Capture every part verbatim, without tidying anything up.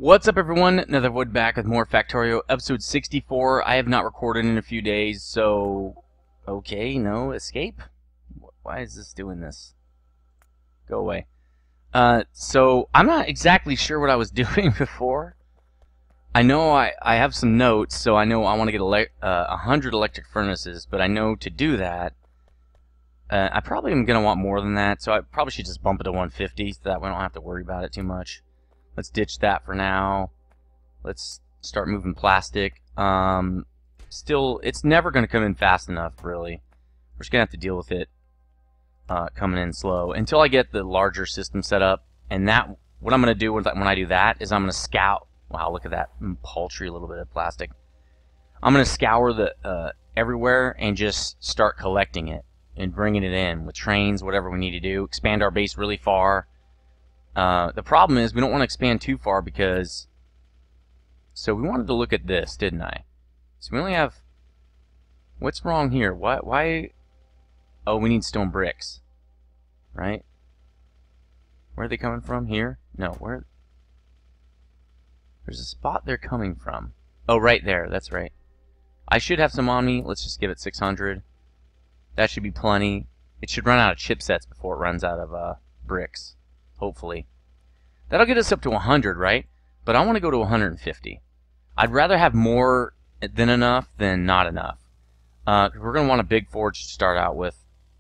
What's up, everyone? Netherwood back with more Factorio, episode sixty-four. I have not recorded in a few days, so... Okay, no, escape? Why is this doing this? Go away. Uh, so, I'm not exactly sure what I was doing before. I know I, I have some notes, so I know I want to get ele uh, one hundred electric furnaces, but I know to do that, uh, I probably am going to want more than that, so I probably should just bump it to one fifty, so that way I don't have to worry about it too much. Let's ditch that for now. Let's start moving plastic. Um, still, it's never going to come in fast enough, really. We're just going to have to deal with it uh, coming in slow until I get the larger system set up. And that, what I'm going to do when I do that is I'm going to scout. Wow, look at that paltry little bit of plastic. I'm going to scour the uh, everywhere and just start collecting it and bringing it in with trains, whatever we need to do. Expand our base really far. Uh, the problem is we don't want to expand too far because... So we wanted to look at this, didn't I? So we only have... What's wrong here? Why? Why? Oh, we need stone bricks. Right? Where are they coming from? Here? No, where... There's a spot they're coming from. Oh, right there. That's right. I should have some on me. Let's just give it six hundred. That should be plenty. It should run out of chipsets before it runs out of uh, bricks. Hopefully. That'll get us up to one hundred, right? But I want to go to one hundred fifty. I'd rather have more than enough than not enough. Uh, we're going to want a big forge to start out with.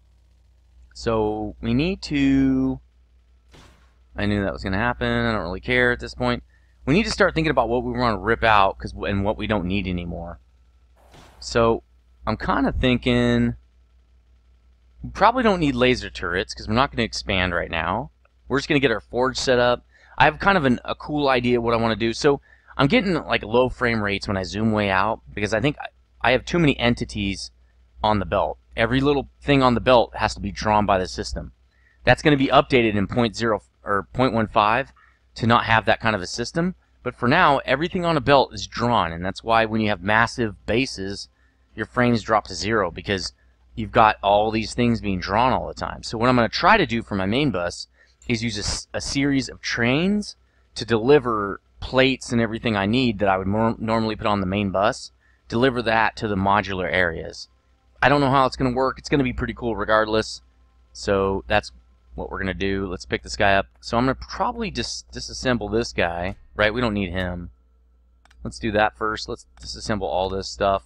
So we need to... I knew that was going to happen. I don't really care at this point. We need to start thinking about what we want to rip out cause, and what we don't need anymore. So I'm kind of thinking... We probably don't need laser turrets because we're not going to expand right now. We're just going to get our forge set up. I have kind of an, a cool idea what I want to do. So I'm getting like low frame rates when I zoom way out because I think I have too many entities on the belt. Every little thing on the belt has to be drawn by the system. That's going to be updated in point zero or point one five to not have that kind of a system. But for now, everything on a belt is drawn, and that's why when you have massive bases, your frames drop to zero because you've got all these things being drawn all the time. So what I'm going to try to do for my main bus is use a, a series of trains to deliver plates and everything I need that I would more normally put on the main bus, deliver that to the modular areas. I don't know how it's going to work. It's going to be pretty cool regardless. So that's what we're going to do. Let's pick this guy up. So I'm going to probably just disassemble this guy. Right, we don't need him. Let's do that first. Let's disassemble all this stuff.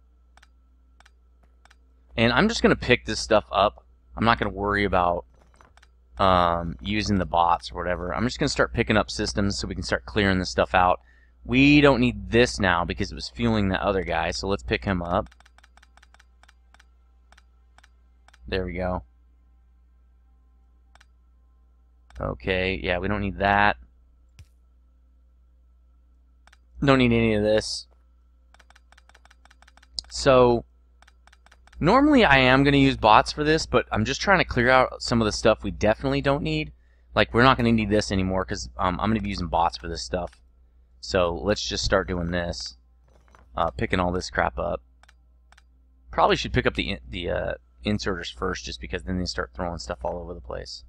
And I'm just going to pick this stuff up. I'm not going to worry about Um, using the bots or whatever. I'm just going to start picking up systems so we can start clearing this stuff out. We don't need this now because it was fueling the other guy, so let's pick him up. There we go. Okay, yeah, we don't need that. Don't need any of this. So... Normally I am going to use bots for this, but I'm just trying to clear out some of the stuff we definitely don't need. Like, we're not going to need this anymore because um, I'm going to be using bots for this stuff. So let's just start doing this. Uh, picking all this crap up. Probably should pick up the, the uh, inserters first just because then they start throwing stuff all over the place.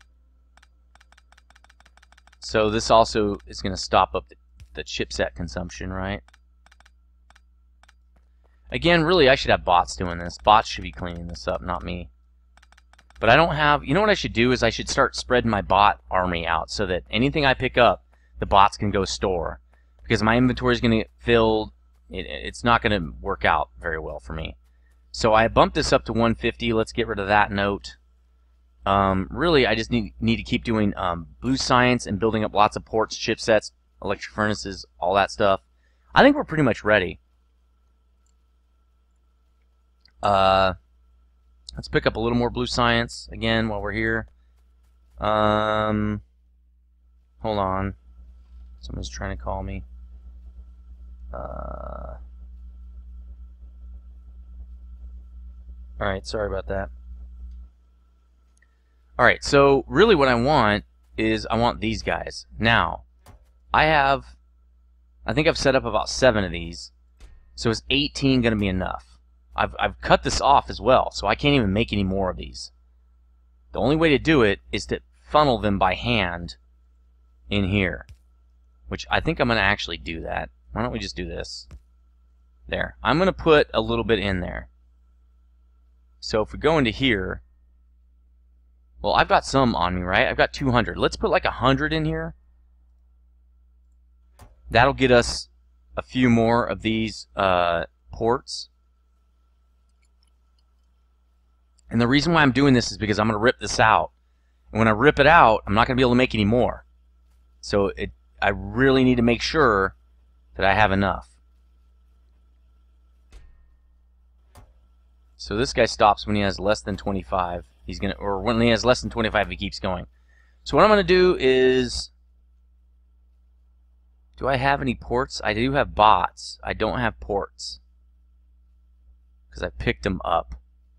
So this also is going to stop up the, the chipset consumption, right? Again, really, I should have bots doing this. Bots should be cleaning this up, not me. But I don't have... You know what I should do is I should start spreading my bot army out so that anything I pick up, the bots can go store. Because my inventory is going to get filled. It, it's not going to work out very well for me. So I bumped this up to one fifty. Let's get rid of that note. Um, really, I just need, need to keep doing um, blue science and building up lots of ports, chipsets, electric furnaces, all that stuff. I think we're pretty much ready. Uh, let's pick up a little more blue science again while we're here. Um, hold on. Someone's trying to call me. Uh, Alright, sorry about that. Alright, so really what I want is I want these guys. Now, I have, I think I've set up about seven of these. So is eighteen going to be enough? I've, I've cut this off as well, so I can't even make any more of these. The only way to do it is to funnel them by hand in here. which I think I'm going to actually do that. Why don't we just do this? There. I'm going to put a little bit in there. So if we go into here, well, I've got some on me, right? I've got two hundred. Let's put like one hundred in here. That'll get us a few more of these uh, ports. And the reason why I'm doing this is because I'm going to rip this out. And when I rip it out, I'm not going to be able to make any more. So it, I really need to make sure that I have enough. So this guy stops when he has less than twenty-five. He's gonna, or when he has less than twenty-five, he keeps going. So what I'm going to do is, do I have any ports? I do have bots. I don't have ports because I picked them up.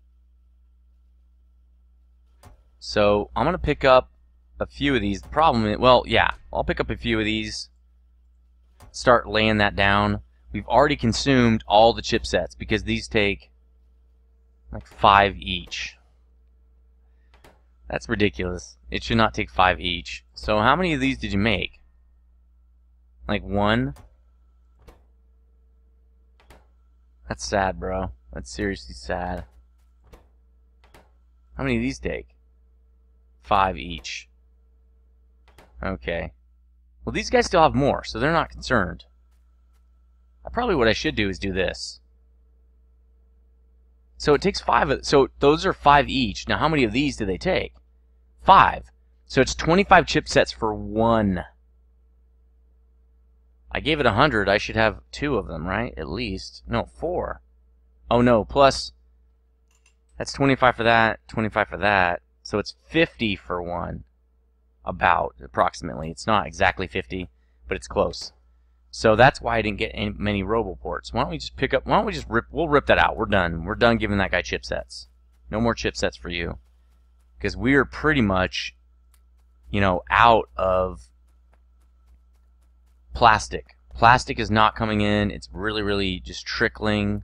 So I'm going to pick up a few of these. The problem is, well, yeah, I'll pick up a few of these. Start laying that down. We've already consumed all the chipsets because these take like five each. That's ridiculous. It should not take five each. So how many of these did you make? Like one? That's sad, bro. That's seriously sad. How many of these take? Five each. Okay. Well, these guys still have more, so they're not concerned. Probably what I should do is do this. So it takes five. So those are five each. Now, how many of these do they take? Five. So it's twenty-five chipsets for one. I gave it one hundred. I should have two of them, right? At least. No, four. Oh, no. Plus, that's twenty-five for that, twenty-five for that. So it's fifty for one. About, approximately. It's not exactly fifty, but it's close. So that's why I didn't get any, many RoboPorts. Why don't we just pick up, why don't we just rip, we'll rip that out. We're done. We're done giving that guy chipsets. No more chipsets for you. Because we are pretty much, you know, out of plastic. Plastic is not coming in. It's really, really just trickling.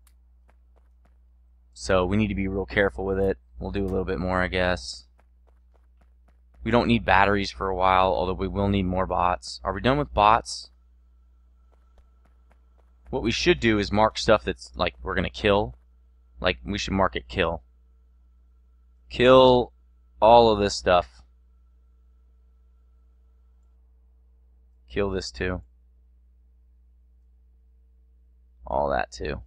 So we need to be real careful with it. We'll do a little bit more, I guess. We don't need batteries for a while, although we will need more bots. Are we done with bots? What we should do is mark stuff that's like we're going to kill. Like we should mark it kill. Kill all of this stuff. Kill this too. All that too.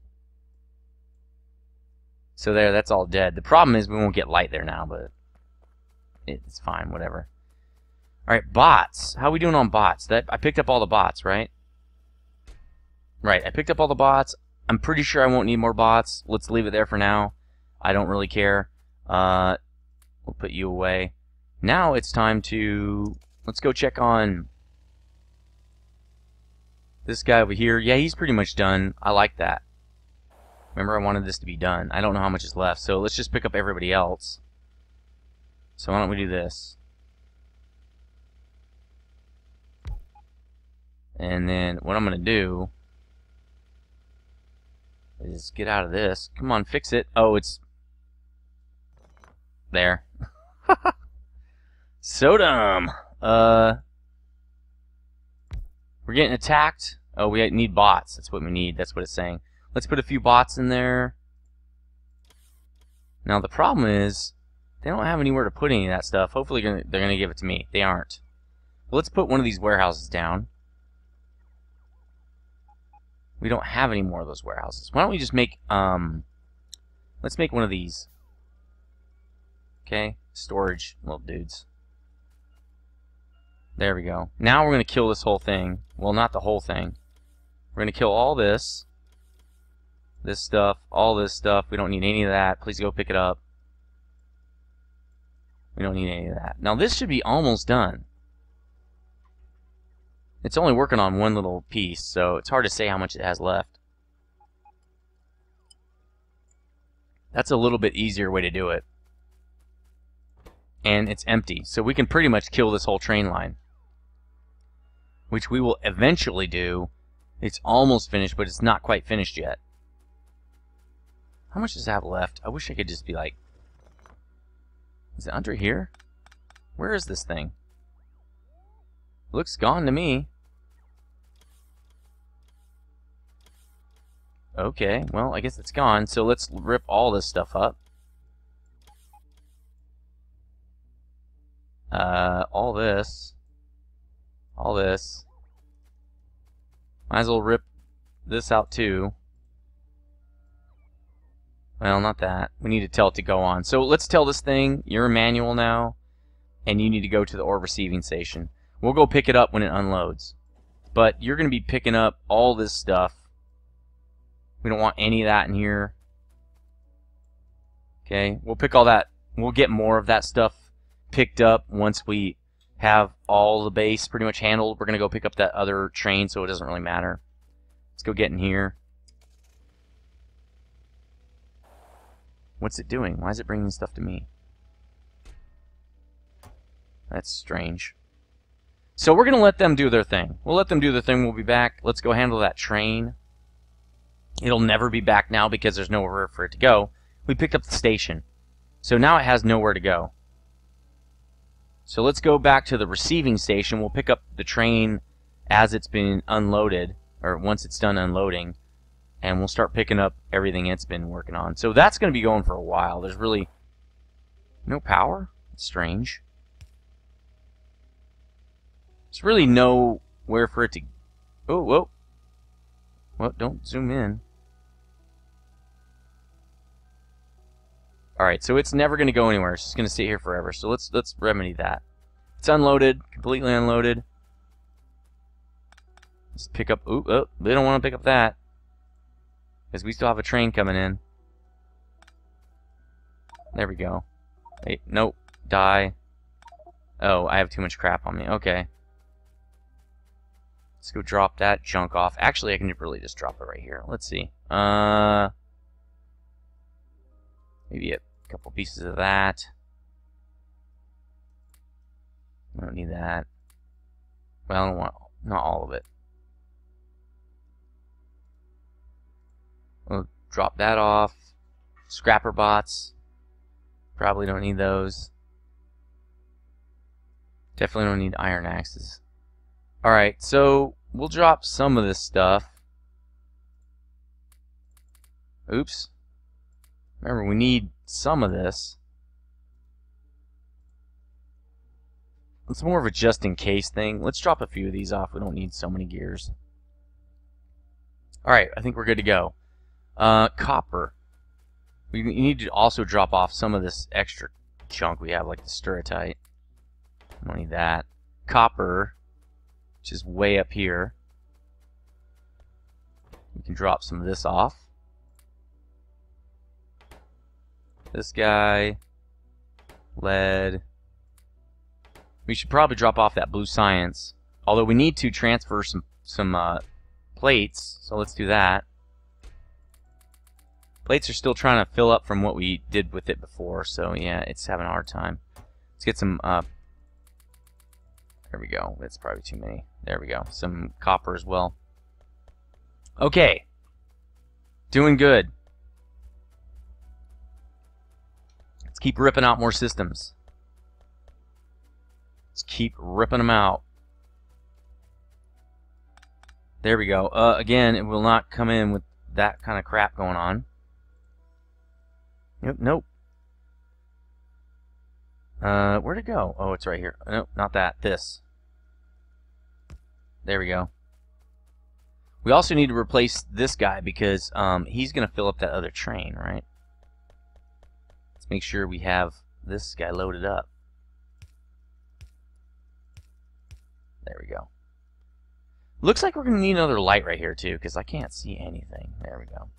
So there, that's all dead. The problem is we won't get light there now, but it's fine, whatever. Alright, bots. How are we doing on bots? That I picked up all the bots, right? Right, I picked up all the bots. I'm pretty sure I won't need more bots. Let's leave it there for now. I don't really care. Uh, we'll put you away. Now it's time to... Let's go check on this guy over here. Yeah, he's pretty much done. I like that. Remember, I wanted this to be done. I don't know how much is left, so let's just pick up everybody else. So why don't we do this? And then what I'm going to do is get out of this. Come on, fix it. Oh, it's there. So dumb. Uh, we're getting attacked. Oh, we need bots. That's what we need. That's what it's saying. Let's put a few bots in there. Now the problem is they don't have anywhere to put any of that stuff. Hopefully they're going to give it to me. They aren't. Well, let's put one of these warehouses down. We don't have any more of those warehouses. Why don't we just make, um, let's make one of these. Okay, storage little dudes. There we go. Now we're going to kill this whole thing. Well, not the whole thing. We're going to kill all this. This stuff, all this stuff. We don't need any of that. Please go pick it up. We don't need any of that. Now this should be almost done. It's only working on one little piece, so it's hard to say how much it has left. That's a little bit easier way to do it. And it's empty, so we can pretty much kill this whole train line. Which we will eventually do. It's almost finished, but it's not quite finished yet. How much does it have left? I wish I could just be like... Is it under here? Where is this thing? Looks gone to me. Okay, well, I guess it's gone. So let's rip all this stuff up. Uh, all this. All this. Might as well rip this out too. Well, not that. We need to tell it to go on. So let's tell this thing, you're a manual now, and you need to go to the ore receiving station. We'll go pick it up when it unloads. But you're going to be picking up all this stuff. We don't want any of that in here. Okay, we'll pick all that. We'll get more of that stuff picked up once we have all the base pretty much handled. We're going to go pick up that other train, so it doesn't really matter. Let's go get in here. What's it doing? Why is it bringing stuff to me? That's strange. So we're going to let them do their thing. We'll let them do their thing. We'll be back. Let's go handle that train. It'll never be back now because there's nowhere for it to go. We picked up the station. So now it has nowhere to go. So let's go back to the receiving station. We'll pick up the train as it's been unloaded, or once it's done unloading, and we'll start picking up everything it's been working on. So that's going to be going for a while. There's really no power. It's strange. There's really nowhere for it to... Oh, whoa. Well, don't zoom in. Alright, so it's never going to go anywhere. It's just going to sit here forever. So let's let's remedy that. It's unloaded, completely unloaded. Let's pick up... Ooh, oh, they don't want to pick up that. Because we still have a train coming in. There we go. Hey, nope. Die. Oh, I have too much crap on me. Okay. Let's go drop that junk off. Actually, I can really just drop it right here. Let's see. Uh, maybe a couple pieces of that. I don't need that. Well, I don't want not all of it. We'll drop that off. Scrapper bots. Probably don't need those. Definitely don't need iron axes. Alright, so we'll drop some of this stuff. Oops. Remember, we need some of this. It's more of a just-in-case thing. Let's drop a few of these off. We don't need so many gears. Alright, I think we're good to go. Uh, copper. We need to also drop off some of this extra junk we have, like the sturritite. Don't need that. Copper, which is way up here. We can drop some of this off. This guy. Lead. We should probably drop off that blue science. Although we need to transfer some, some uh, plates, so let's do that. Plates are still trying to fill up from what we did with it before, so yeah, it's having a hard time. Let's get some, uh, there we go. That's probably too many. There we go. Some copper as well. Okay. Doing good. Let's keep ripping out more systems. Let's keep ripping them out. There we go. Uh, again, it will not come in with that kind of crap going on. Nope, nope. Uh, where'd it go? Oh, it's right here. Nope, not that. This. There we go. We also need to replace this guy because um, he's going to fill up that other train, right? Let's make sure we have this guy loaded up. There we go. Looks like we're going to need another light right here too because I can't see anything. There we go.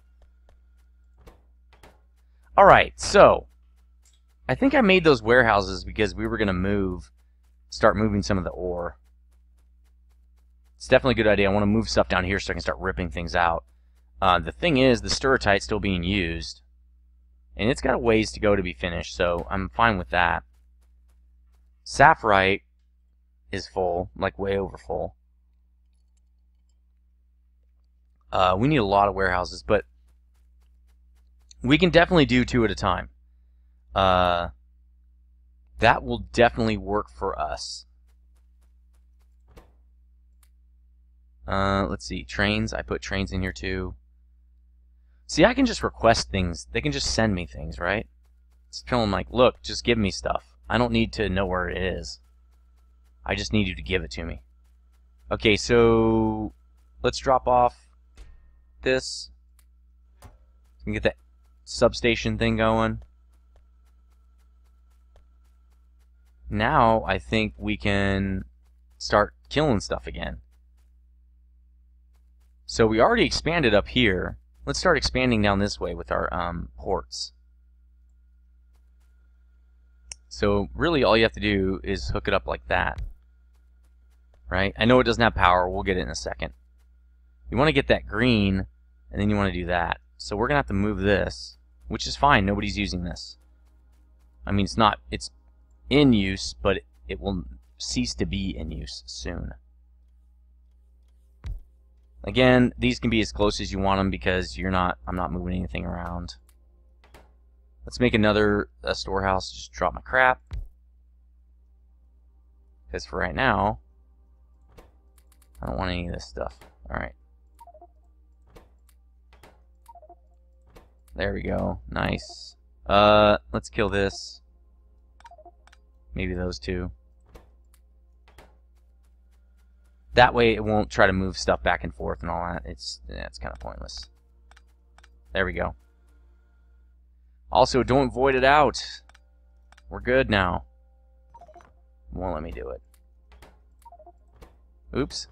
Alright, so I think I made those warehouses because we were going to move, start moving some of the ore. It's definitely a good idea. I want to move stuff down here so I can start ripping things out. Uh, the thing is, the sturritite's still being used. And it's got a ways to go to be finished, so I'm fine with that. Sapphirite is full, like way over full. Uh, we need a lot of warehouses, but we can definitely do two at a time. Uh, that will definitely work for us. Uh, let's see, trains. I put trains in here too. See, I can just request things. They can just send me things, right? Just tell them, like, look, just give me stuff. I don't need to know where it is. I just need you to give it to me. Okay, so let's drop off this. We can get that substation thing going. Now I think we can start killing stuff again. So we already expanded up here. Let's start expanding down this way with our um, ports. So really all you have to do is hook it up like that. Right? I know it doesn't have power. We'll get it in a second. You want to get that green, and then you want to do that. So we're going to have to move this, which is fine. Nobody's using this. I mean, it's not, it's in use, but it, it will cease to be in use soon. Again, these can be as close as you want them because you're not, I'm not moving anything around. Let's make another a storehouse. Just drop my crap. Because for right now, I don't want any of this stuff. Alright. There we go. Nice. Uh, let's kill this. Maybe those two. That way it won't try to move stuff back and forth and all that. It's, yeah, it's kind of pointless. There we go. Also, don't void it out. We're good now. Won't let me do it. Oops.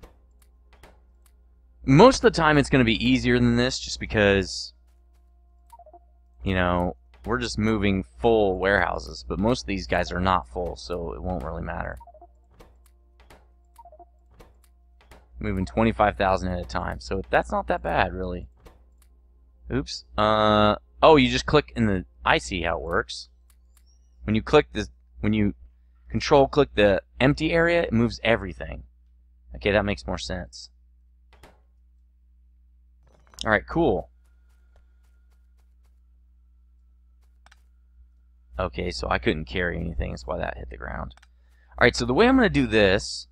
Most of the time it's going to be easier than this just because, you know, we're just moving full warehouses. But most of these guys are not full, so it won't really matter. Moving twenty-five thousand at a time, so that's not that bad, really. Oops. Uh, oh, you just click in the... I see how it works. When you click this... When you control-click the empty area, it moves everything. Okay, that makes more sense. Alright, cool. Okay, so I couldn't carry anything, that's why that hit the ground. Alright, so the way I'm going to do this...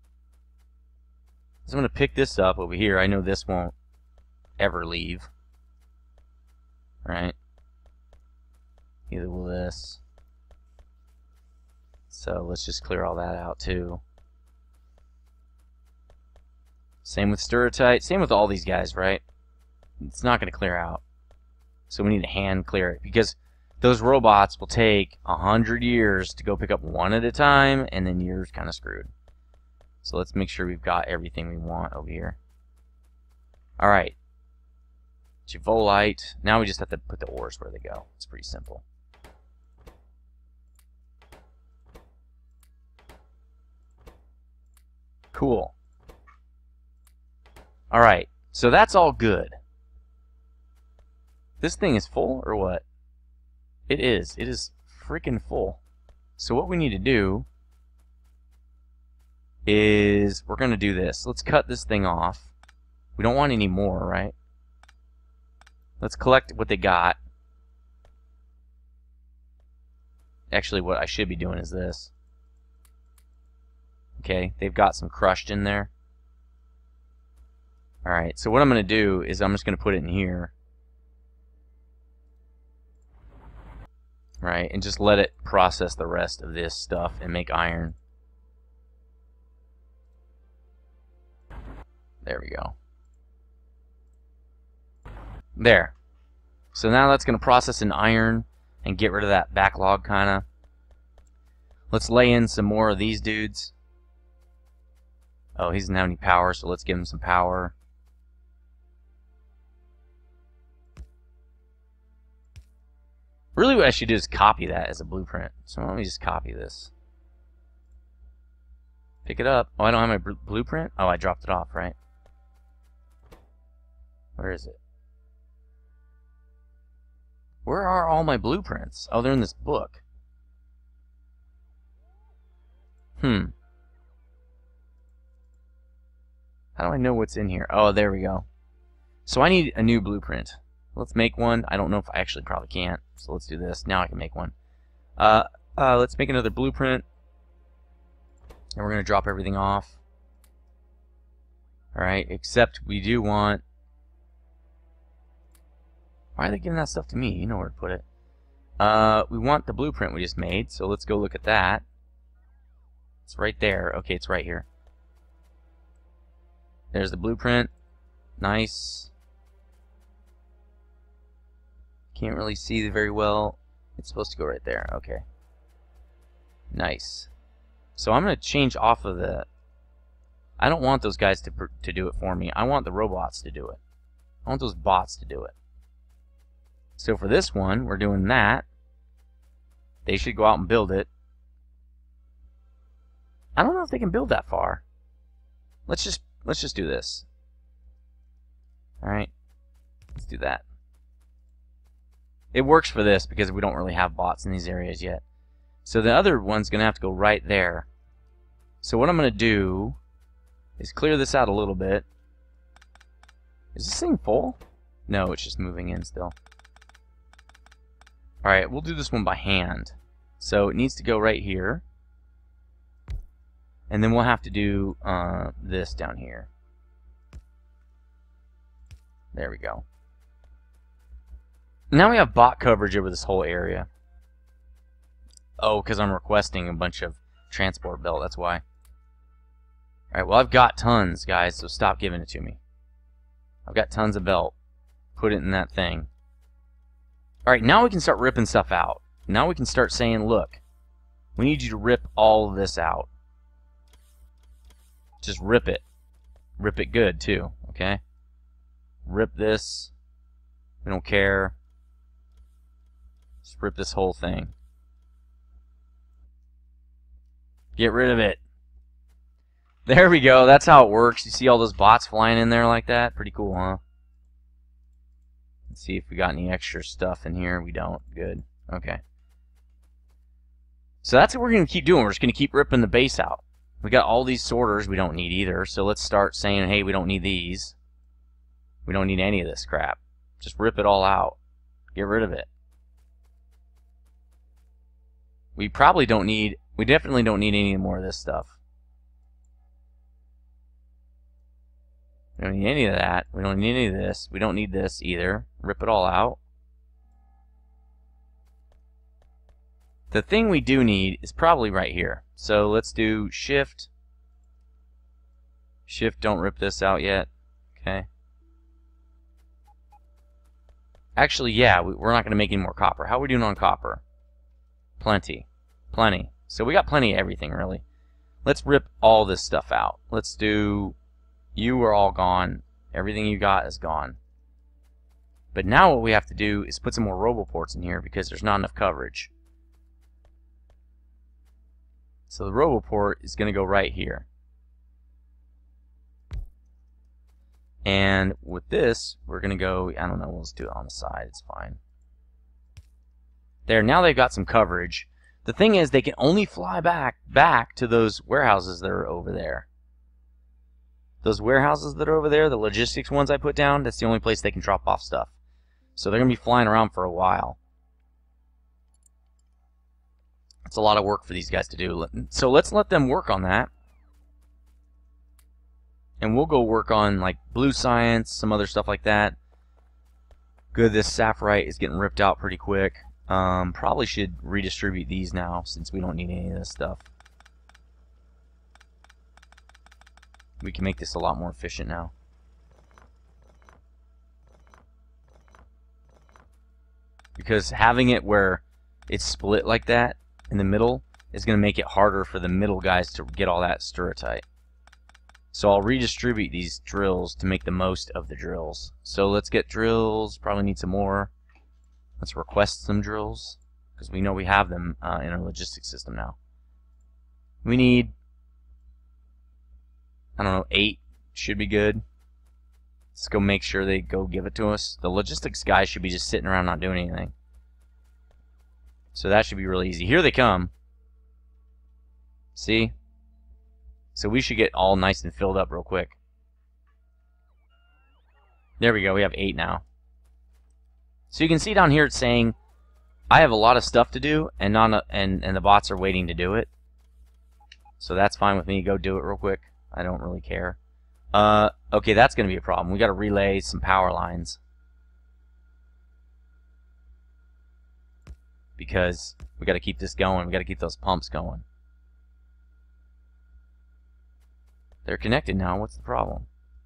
So I'm going to pick this up over here. I know this won't ever leave. Right? Neither will this. So let's just clear all that out too. Same with Sturritite. Same with all these guys, right? It's not going to clear out. So we need to hand clear it. Because those robots will take a hundred years to go pick up one at a time, and then you're kind of screwed. So let's make sure we've got everything we want over here. Alright. Jivolite. Now we just have to put the ores where they go. It's pretty simple. Cool. Alright. So that's all good. This thing is full or what? It is. It is freaking full. So what we need to do is we're going to do this. Let's cut this thing off. We don't want any more, right? Let's collect what they got. Actually, what I should be doing is this. Okay, they've got some crushed in there. Alright, so what I'm going to do is I'm just going to put it in here. Right, and just let it process the rest of this stuff and make iron. There we go. There. So now that's going to process in iron and get rid of that backlog, kind of. Let's lay in some more of these dudes. Oh, he doesn't have any power, so let's give him some power. Really what I should do is copy that as a blueprint. So let me just copy this. Pick it up. Oh, I don't have my blueprint? Oh, I dropped it off, right? Where is it? Where are all my blueprints? Oh, they're in this book. Hmm. How do I know what's in here? Oh, there we go. So I need a new blueprint. Let's make one. I don't know if I actually probably can't. So let's do this. Now I can make one. Uh, uh, let's make another blueprint. And we're going to drop everything off. Alright, except we do want... Why are they giving that stuff to me? You know where to put it. Uh, we want the blueprint we just made, so let's go look at that. It's right there. Okay, it's right here. There's the blueprint. Nice. Can't really see it very well. It's supposed to go right there. Okay. Nice. So I'm going to change off of the... I don't want those guys to, to do it for me. I want the robots to do it. I want those bots to do it. So for this one, we're doing that. They should go out and build it. I don't know if they can build that far. Let's just let's just do this. All right. Let's do that. It works for this because we don't really have bots in these areas yet. So the other one's going to have to go right there. So what I'm going to do is clear this out a little bit. Is this thing full? No, it's just moving in still. Alright, we'll do this one by hand. So it needs to go right here. And then we'll have to do uh, this down here. There we go. Now we have bot coverage over this whole area. Oh, because I'm requesting a bunch of transport belt, that's why. Alright, well I've got tons, guys, so stop giving it to me. I've got tons of belt. Put it in that thing. Alright, now we can start ripping stuff out. Now we can start saying, look, we need you to rip all of this out. Just rip it. Rip it good, too, okay? Rip this. We don't care. Just rip this whole thing. Get rid of it. There we go. That's how it works. You see all those bots flying in there like that? Pretty cool, huh? Let's see if we got any extra stuff in here. We don't. Good. Okay. So that's what we're going to keep doing. We're just going to keep ripping the base out. We got all these sorters we don't need either. So let's start saying, hey, we don't need these. We don't need any of this crap. Just rip it all out. Get rid of it. We probably don't need... We definitely don't need any more of this stuff. We don't need any of that. We don't need any of this. We don't need this either. Rip it all out. The thing we do need is probably right here. So let's do shift. Shift, don't rip this out yet. Okay. Actually, yeah, we're not going to make any more copper. How are we doing on copper? Plenty. Plenty. So we got plenty of everything, really. Let's rip all this stuff out. Let's do... You are all gone. Everything you got is gone. But now what we have to do is put some more roboports in here because there's not enough coverage. So the roboport is going to go right here. And with this, we're going to go, I don't know, we'll just do it on the side. It's fine. There, now they've got some coverage. The thing is, they can only fly back back to those warehouses that are over there. Those warehouses that are over there, the logistics ones I put down, that's the only place they can drop off stuff. So they're going to be flying around for a while. It's a lot of work for these guys to do. So let's let them work on that. And we'll go work on like blue science, some other stuff like that. Good, this sapphirite is getting ripped out pretty quick. Um, probably should redistribute these now since we don't need any of this stuff. We can make this a lot more efficient now. Because having it where it's split like that in the middle is going to make it harder for the middle guys to get all that sturritite. So I'll redistribute these drills to make the most of the drills. So let's get drills. Probably need some more. Let's request some drills because we know we have them uh, in our logistics system now. We need, I don't know, eight should be good. Let's go make sure they go give it to us. The logistics guys should be just sitting around not doing anything. So that should be really easy. Here they come. See? So we should get all nice and filled up real quick. There we go. We have eight now. So you can see down here it's saying I have a lot of stuff to do and not a, and and the bots are waiting to do it. So that's fine with me. Go do it real quick. I don't really care. Uh, okay, that's going to be a problem. We got to relay some power lines. because we got to keep this going. We got to keep those pumps going. They're connected now. What's the problem?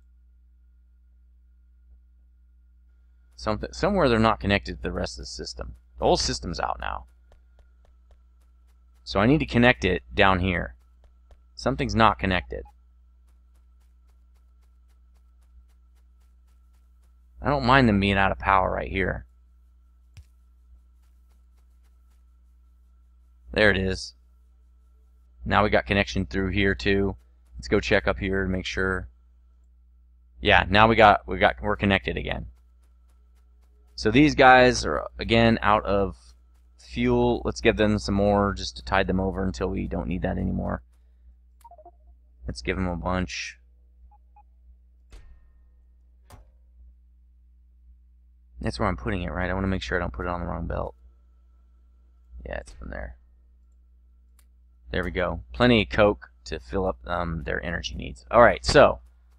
Something somewhere they're not connected to the rest of the system. The whole system's out now. So I need to connect it down here. Something's not connected. I don't mind them being out of power right here. There it is. Now we got connection through here too. Let's go check up here to make sure. Yeah, now we got we got we're connected again. So these guys are again out of fuel. Let's give them some more just to tide them over until we don't need that anymore. Let's give them a bunch. That's where I'm putting it, right? I want to make sure I don't put it on the wrong belt. Yeah, it's from there. There we go. Plenty of coke to fill up um, their energy needs. Alright, so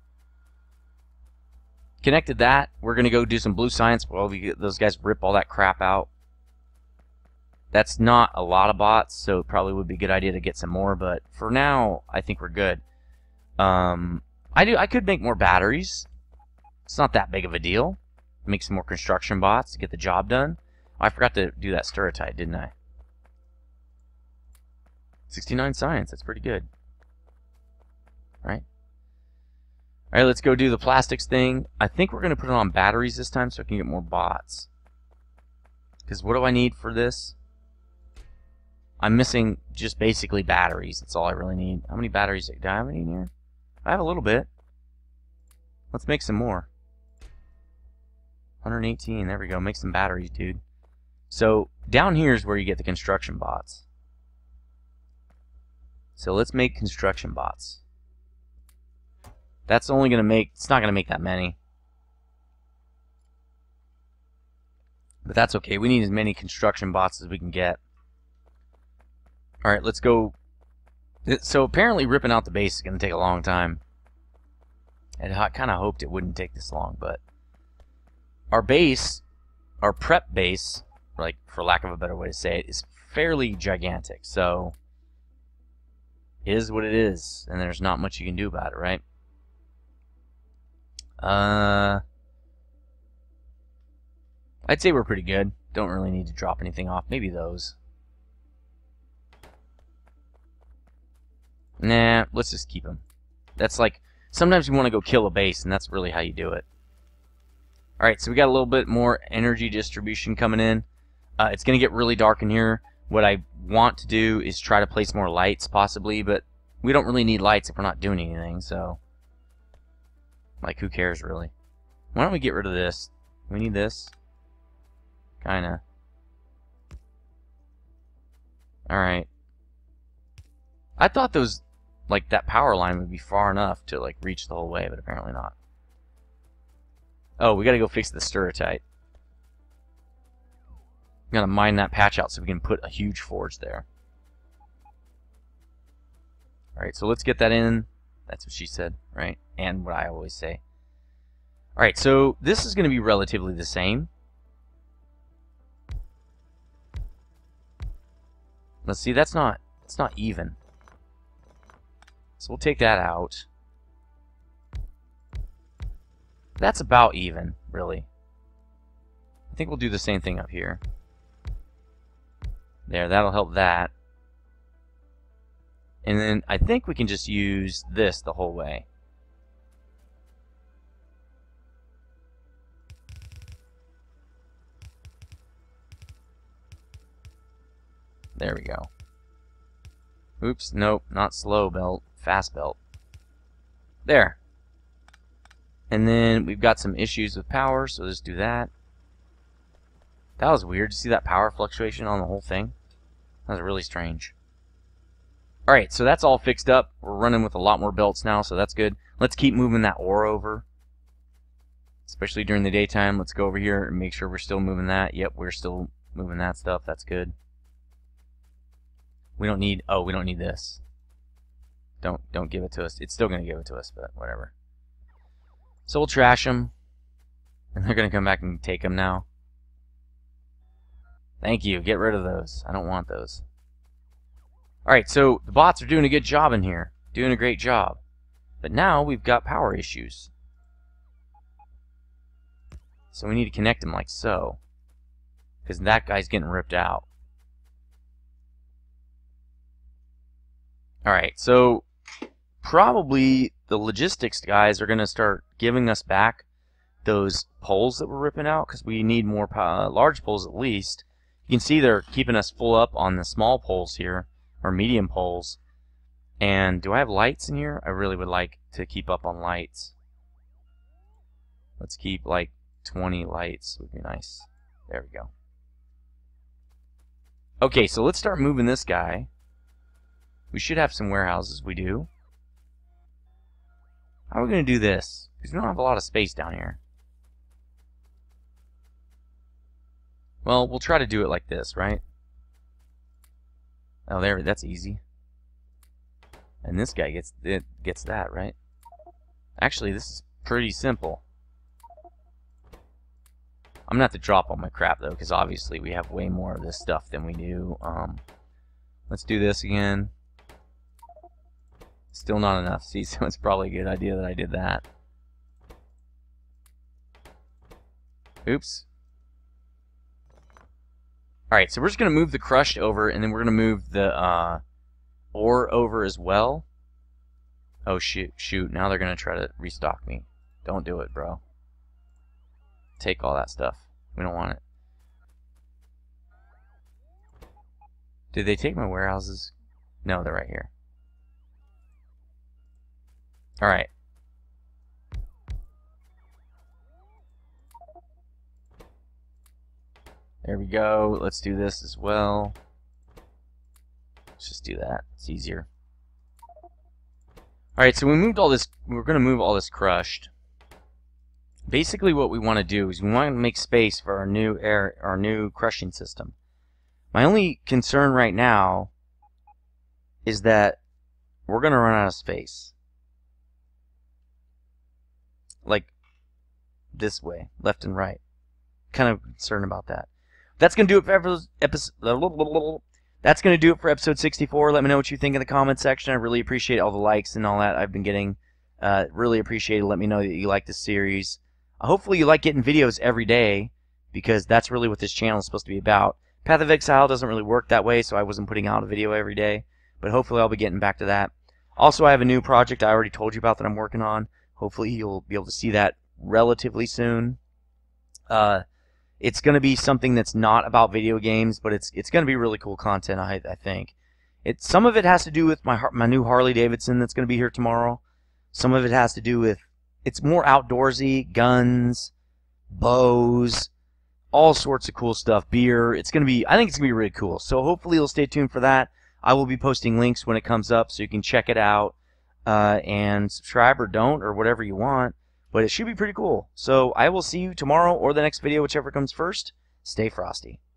connected that. We're going to go do some blue science while we get those guys rip all that crap out. That's not a lot of bots, so it probably would be a good idea to get some more, but for now, I think we're good. Um, I do. I could make more batteries. It's not that big of a deal. Make some more construction bots to get the job done. Oh, I forgot to do that Sturritite, didn't I? sixty-nine science, that's pretty good. Right? Alright, let's go do the plastics thing. I think we're going to put it on batteries this time so I can get more bots. Because what do I need for this? I'm missing just basically batteries. That's all I really need. How many batteries do I have in here? I have a little bit. Let's make some more. one hundred eighteen, there we go. Make some batteries, dude. So down here is where you get the construction bots. So let's make construction bots. That's only going to make, it's not going to make that many. But that's okay. We need as many construction bots as we can get. Alright, let's go. So apparently ripping out the base is going to take a long time. And I kind of hoped it wouldn't take this long, but our base, our prep base, like for lack of a better way to say it, is fairly gigantic. So it is what it is, and there's not much you can do about it, right? Uh, I'd say we're pretty good. Don't really need to drop anything off. Maybe those. Nah, let's just keep them. That's like, sometimes you want to go kill a base, and that's really how you do it. Alright, so we got a little bit more energy distribution coming in. Uh, it's going to get really dark in here. What I want to do is try to place more lights, possibly, but we don't really need lights if we're not doing anything, so like, who cares, really? Why don't we get rid of this? We need this. Kinda. Alright. I thought those, like, that power line would be far enough to, like, reach the whole way, but apparently not. Oh, we gotta go fix the Sturritite. We gotta mine that patch out so we can put a huge forge there. Alright, so let's get that in. That's what she said, right? And what I always say. Alright, so this is going to be relatively the same. Let's see, that's not that's not even. So we'll take that out. That's about even, really. I think we'll do the same thing up here. There, that'll help that. And then I think we can just use this the whole way. There we go. Oops, nope, not slow belt, fast belt. There. And then we've got some issues with power, so let's do that. That was weird. Did you see that power fluctuation on the whole thing? That was really strange. Alright, so that's all fixed up. We're running with a lot more belts now, so that's good. Let's keep moving that ore over. Especially during the daytime. Let's go over here and make sure we're still moving that. Yep, we're still moving that stuff. That's good. We don't need... Oh, we don't need this. Don't, don't give it to us. It's still going to give it to us, but whatever. So we'll trash them. And they're going to come back and take them now. Thank you. Get rid of those. I don't want those. Alright, so the bots are doing a good job in here. Doing a great job. But now we've got power issues. So we need to connect them like so. Because that guy's getting ripped out. Alright, so probably the logistics guys are going to start giving us back those poles that we're ripping out, because we need more uh, large poles at least. You can see they're keeping us full up on the small poles here, or medium poles. And do I have lights in here? I really would like to keep up on lights. Let's keep like twenty lights, would be nice. There we go. Okay, so let's start moving this guy. We should have some warehouses, we do. How are we going to do this? Because we don't have a lot of space down here. Well, we'll try to do it like this, right? Oh, there, that's easy. And this guy gets it gets that, right? Actually, this is pretty simple. I'm gonna have to drop all my crap though, because obviously we have way more of this stuff than we do. Um, let's do this again. Still not enough. See, so it's probably a good idea that I did that. Oops. Alright, so we're just going to move the crushed over, and then we're going to move the uh, ore over as well. Oh, shoot, shoot. Now they're going to try to restock me. Don't do it, bro. Take all that stuff. We don't want it. Did they take my warehouses? No, they're right here. Alright. There we go. Let's do this as well. Let's just do that. It's easier. Alright, so we moved all this. We're going to move all this crushed. Basically what we want to do is we want to make space for our new air, our new crushing system. My only concern right now is that we're going to run out of space. Like this way, left and right. Kind of concerned about that. That's going to do it for episode. That's going to do it for episode sixty-four. Let me know what you think in the comment section. I really appreciate all the likes and all that I've been getting. Uh, really appreciate it. Let me know that you like this series. Uh, hopefully you like getting videos every day, because that's really what this channel is supposed to be about. Path of Exile doesn't really work that way, so I wasn't putting out a video every day. But hopefully I'll be getting back to that. Also, I have a new project I already told you about that I'm working on. Hopefully you'll be able to see that relatively soon. Uh... It's going to be something that's not about video games, but it's it's going to be really cool content, I, I think. It, some of it has to do with my my new Harley Davidson that's going to be here tomorrow. Some of it has to do with, it's more outdoorsy, guns, bows, all sorts of cool stuff, beer. It's going to be, I think it's going to be really cool. So hopefully you'll stay tuned for that. I will be posting links when it comes up so you can check it out uh, and subscribe or don't or whatever you want. But it should be pretty cool. So I will see you tomorrow or the next video, whichever comes first. Stay frosty.